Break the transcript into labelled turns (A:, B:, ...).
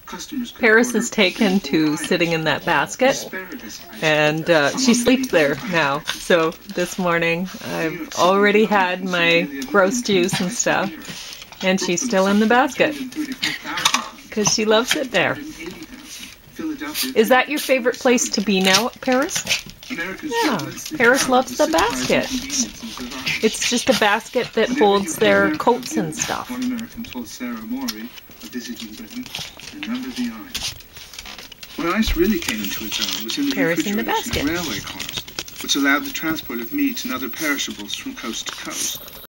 A: Paris is taken to sitting in that basket, and she sleeps there now. So this morning I've already had my gross juice and stuff, and she's still in the basket because she loves it there. Is that your favorite place to be now, Paris? Yeah, Paris loves the basket. It's just a basket that holds their coats and stuff.
B: When ice really came into its own was in the refrigeration of railway cars, which allowed the transport of meat and other perishables from coast to coast.